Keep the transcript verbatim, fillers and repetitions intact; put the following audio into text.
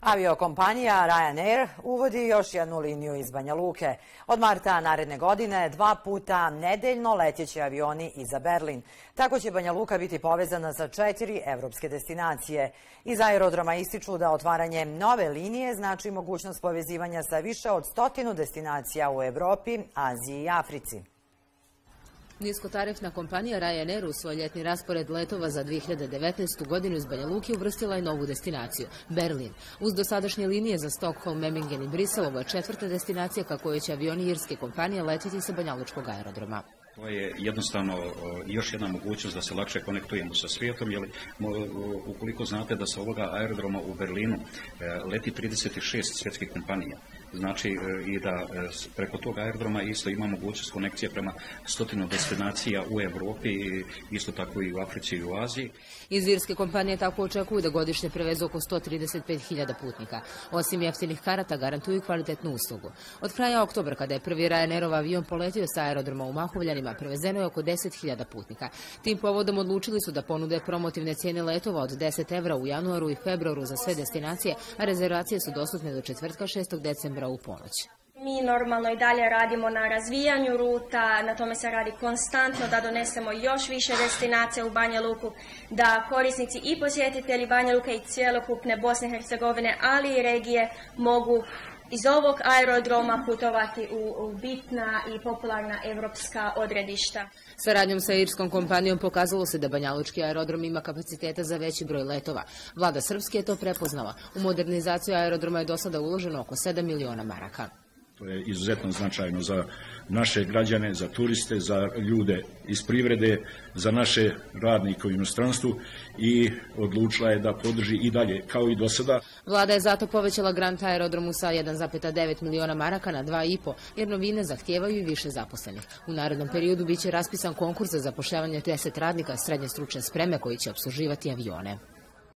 Aviokompanija Ryanair uvodi još jednu liniju iz Banja Luke. Od marta naredne godine dva puta nedeljno leteći avioni i za Berlin. Tako će Banja Luka biti povezana sa četiri evropske destinacije. Iz aerodroma ističu da otvaranje nove linije znači mogućnost povezivanja sa više od stotinu destinacija u Evropi, Aziji i Africi. Niskotarifna kompanija Ryanair u svoj ljetni raspored letova za dve hiljade devetnaestu. godinu iz Banja Luke uvrstila je novu destinaciju, Berlin. Uz dosadašnje linije za Stockholm, Memmingen i Brisel, ovo je četvrta destinacija ka kojoj će avioni irske kompanije letiti sa banjalučkog aerodroma. To je jednostavno još jedna mogućnost da se lakše konektujemo sa svijetom, jer ukoliko znate da sa ovoga aerodroma u Berlinu leti trideset šest svjetskih kompanija, znači i da preko tog aerodroma isto ima mogućnost konekcije prema stotinu destinacija u Evropi, isto tako i u Africi i u Aziji. Iz irske kompanije tako očekuju da godišnje prevezu oko sto trideset pet hiljada putnika. Osim jeftinih karata garantuju kvalitetnu uslugu. Od kraja oktobra, kada je prvi Ryanairov avion poletio sa aerodroma u Mahovljanima, prevezeno je oko deset hiljada putnika. Tim povodom odlučili su da ponude promotivne cijene letova od deset evra u januaru i februaru za sve destinacije, a rezervacije su dostupne do četvrtka šestog decembra u ponoć. Mi normalno i dalje radimo na razvijanju ruta, na tome se radi konstantno da donesemo još više destinacija u Banja Luku, da korisnici i posjetitelji Banja Luke i cjelokupne Bosne i Hercegovine, ali i regije mogu iz ovog aerodroma putovati u, u bitna i popularna evropska odredišta. Saradnjom sa irskom kompanijom pokazalo se da banjalučki aerodrom ima kapaciteta za veći broj letova. Vlada Srpske je to prepoznala. U modernizaciju aerodroma je do sada uloženo oko sedam miliona maraka. To je izuzetno značajno za naše građane, za turiste, za ljude iz privrede, za naše radnike u inostranstvu i odlučila je da podrži i dalje, kao i do sada. Vlada je zato povećala grant aerodromu sa jedan zarez devet miliona maraka na dva i po, jer novine zahtijevaju i više zaposlenih. U narednom periodu biće raspisan konkurs za zapošljavanje deset radnika srednje stručne spreme koji će opsluživati avione.